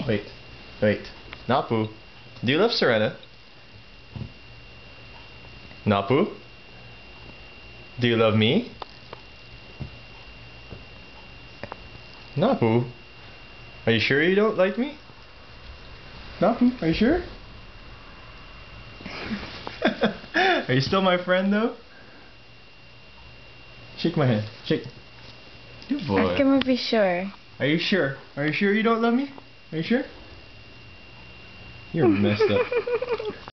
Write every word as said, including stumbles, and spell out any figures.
Wait, wait. Napu, do you love Serena? Napu, do you love me? Napu, are you sure you don't like me? Napu, are you sure? Are you still my friend though? Shake my hand. Shake. Good boy. Ask him if he's sure. Are you sure? Are you sure you don't love me? Are you sure? You're messed up.